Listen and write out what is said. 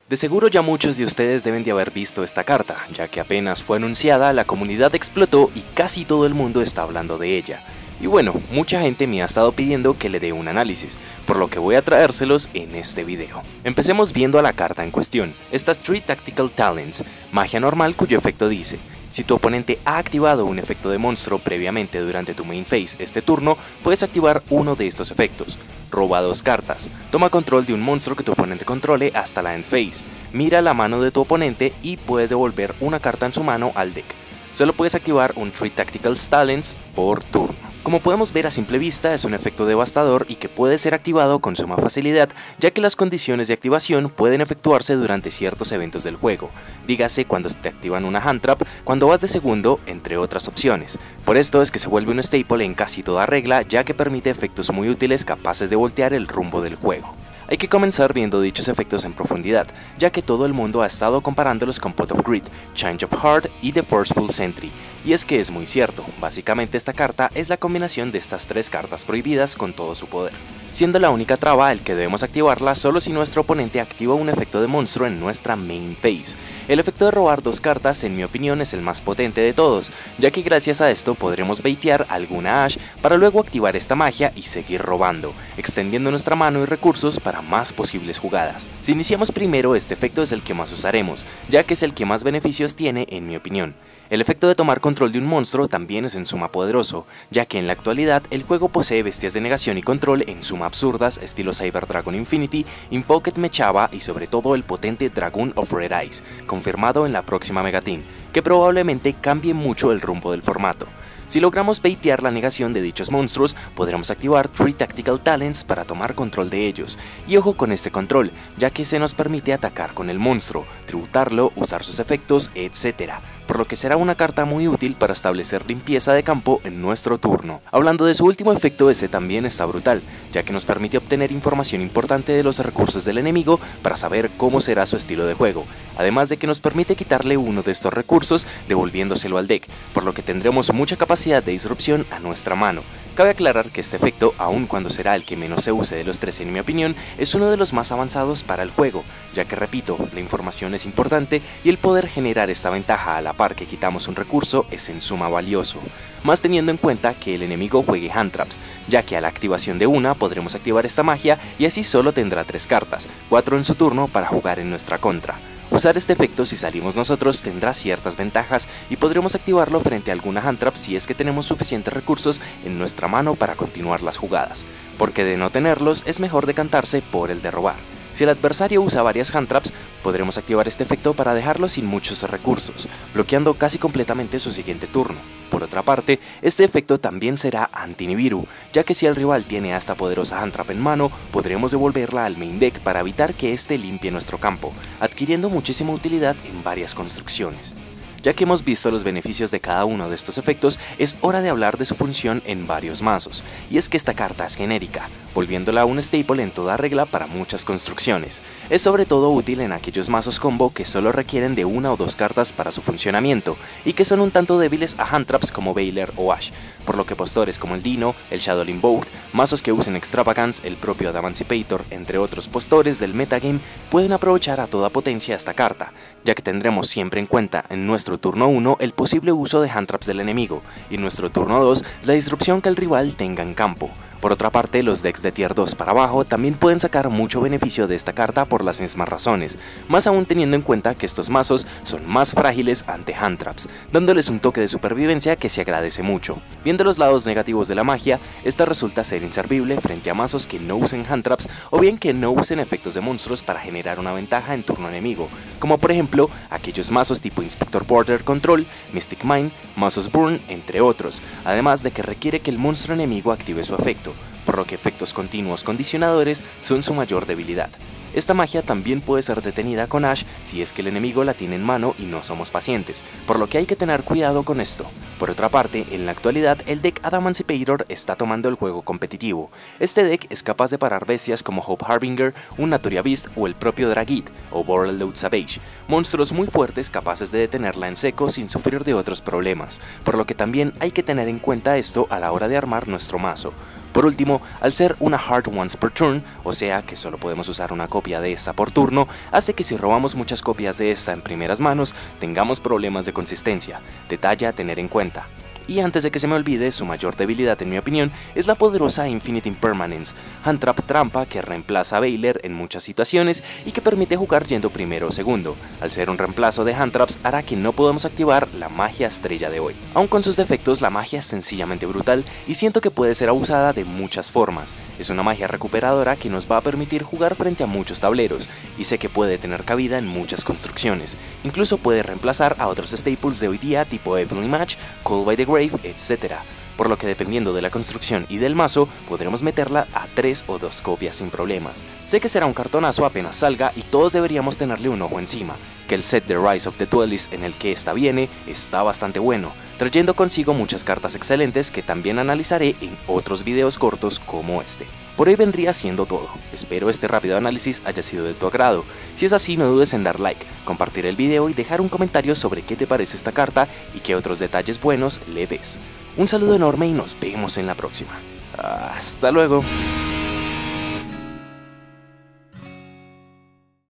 De seguro ya muchos de ustedes deben de haber visto esta carta, ya que apenas fue anunciada, la comunidad explotó y casi todo el mundo está hablando de ella. Y bueno, mucha gente me ha estado pidiendo que le dé un análisis, por lo que voy a traérselos en este video. Empecemos viendo a la carta en cuestión. Estas 3 Tactical Talents, magia normal cuyo efecto dice: si tu oponente ha activado un efecto de monstruo previamente durante tu main phase este turno, puedes activar uno de estos efectos. Roba 2 cartas, toma control de un monstruo que tu oponente controle hasta la end phase, mira la mano de tu oponente y puedes devolver una carta en su mano al deck. Solo puedes activar un 3 Tactical Talents por turno. Como podemos ver a simple vista, es un efecto devastador y que puede ser activado con suma facilidad, ya que las condiciones de activación pueden efectuarse durante ciertos eventos del juego, dígase cuando te activan una hand trap, cuando vas de segundo, entre otras opciones. Por esto es que se vuelve un staple en casi toda regla, ya que permite efectos muy útiles capaces de voltear el rumbo del juego. Hay que comenzar viendo dichos efectos en profundidad, ya que todo el mundo ha estado comparándolos con Pot of Greed, Change of Heart y The Forceful Sentry, y es que es muy cierto, básicamente esta carta es la combinación de estas 3 cartas prohibidas con todo su poder, siendo la única traba el que debemos activarla solo si nuestro oponente activa un efecto de monstruo en nuestra main phase. El efecto de robar 2 cartas en mi opinión es el más potente de todos, ya que gracias a esto podremos baitear alguna Ash para luego activar esta magia y seguir robando, extendiendo nuestra mano y recursos para más posibles jugadas. Si iniciamos primero, este efecto es el que más usaremos, ya que es el que más beneficios tiene en mi opinión. El efecto de tomar control de un monstruo también es en suma poderoso, ya que en la actualidad el juego posee bestias de negación y control en suma absurdas estilo Cyber Dragon Infinity, Invoked Mechaba y sobre todo el potente Dragoon of Red Eyes, confirmado en la próxima Megateam, que probablemente cambie mucho el rumbo del formato. Si logramos baitear la negación de dichos monstruos, podremos activar 3 Tactical Talents para tomar control de ellos. Y ojo con este control, ya que se nos permite atacar con el monstruo, tributarlo, usar sus efectos, etc. Por lo que será una carta muy útil para establecer limpieza de campo en nuestro turno. Hablando de su último efecto, este también está brutal, ya que nos permite obtener información importante de los recursos del enemigo para saber cómo será su estilo de juego, además de que nos permite quitarle uno de estos recursos devolviéndoselo al deck, por lo que tendremos mucha capacidad de disrupción a nuestra mano. Cabe aclarar que este efecto, aun cuando será el que menos se use de los 3 en mi opinión, es uno de los más avanzados para el juego, ya que repito, la información es importante y el poder generar esta ventaja a la par que quitamos un recurso es en suma valioso, más teniendo en cuenta que el enemigo juegue hand traps, ya que a la activación de una podremos activar esta magia y así solo tendrá 3 cartas, 4 en su turno para jugar en nuestra contra. Usar este efecto si salimos nosotros tendrá ciertas ventajas y podremos activarlo frente a alguna hand trap si es que tenemos suficientes recursos en nuestra mano para continuar las jugadas, porque de no tenerlos es mejor decantarse por el de robar. Si el adversario usa varias hand traps, podremos activar este efecto para dejarlo sin muchos recursos, bloqueando casi completamente su siguiente turno. Por otra parte, este efecto también será anti-Nibiru, ya que si el rival tiene a esta poderosa hand trap en mano, podremos devolverla al main deck para evitar que éste limpie nuestro campo, adquiriendo muchísima utilidad en varias construcciones. Ya que hemos visto los beneficios de cada uno de estos efectos, es hora de hablar de su función en varios mazos, y es que esta carta es genérica, volviéndola un staple en toda regla para muchas construcciones. Es sobre todo útil en aquellos mazos combo que solo requieren de 1 o 2 cartas para su funcionamiento, y que son un tanto débiles a hand traps como Veiler o Ash, por lo que postores como el Dino, el Shadow Invoked, mazos que usen Extravagance, el propio Adamantipator, entre otros postores del metagame, pueden aprovechar a toda potencia esta carta, ya que tendremos siempre en cuenta en nuestro turno 1 el posible uso de hand traps del enemigo, y en nuestro turno 2 la disrupción que el rival tenga en campo. Por otra parte, los decks de tier 2 para abajo también pueden sacar mucho beneficio de esta carta por las mismas razones, más aún teniendo en cuenta que estos mazos son más frágiles ante hand traps, dándoles un toque de supervivencia que se agradece mucho. Viendo los lados negativos de la magia, esta resulta ser inservible frente a mazos que no usen hand traps o bien que no usen efectos de monstruos para generar una ventaja en turno enemigo, como por ejemplo aquellos mazos tipo Inspector Border Control, Mystic Mine, mazos Burn, entre otros, además de que requiere que el monstruo enemigo active su efecto, por lo que efectos continuos condicionadores son su mayor debilidad. Esta magia también puede ser detenida con Ash si es que el enemigo la tiene en mano y no somos pacientes, por lo que hay que tener cuidado con esto. Por otra parte, en la actualidad el deck Adamantipator está tomando el juego competitivo. Este deck es capaz de parar bestias como Hope Harbinger, un Naturia Beast o el propio Dragit o Borreload Savage, monstruos muy fuertes capaces de detenerla en seco sin sufrir de otros problemas, por lo que también hay que tener en cuenta esto a la hora de armar nuestro mazo. por último, al ser una hard once per turn, o sea que solo podemos usar una copia de esta por turno, hace que si robamos muchas copias de esta en primeras manos, tengamos problemas de consistencia, detalle a tener en cuenta. Y antes de que se me olvide, su mayor debilidad en mi opinión es la poderosa Infinite Impermanence, hand trap trampa que reemplaza a Veiler en muchas situaciones y que permite jugar yendo primero o segundo. Al ser un reemplazo de hand traps hará que no podamos activar la magia estrella de hoy. Aun con sus defectos, la magia es sencillamente brutal y siento que puede ser abusada de muchas formas. Es una magia recuperadora que nos va a permitir jugar frente a muchos tableros y sé que puede tener cabida en muchas construcciones. Incluso puede reemplazar a otros staples de hoy día tipo Evenly Match, Call by the Grave, etc. Por lo que dependiendo de la construcción y del mazo, podremos meterla a 3 o 2 copias sin problemas. Sé que será un cartonazo apenas salga y todos deberíamos tenerle un ojo encima, que el set de Rise of the Duelist en el que esta viene está bastante bueno, trayendo consigo muchas cartas excelentes que también analizaré en otros videos cortos como este. Por hoy vendría siendo todo, espero este rápido análisis haya sido de tu agrado. Si es así, no dudes en dar like, compartir el video y dejar un comentario sobre qué te parece esta carta y qué otros detalles buenos le ves. Un saludo enorme y nos vemos en la próxima. Hasta luego.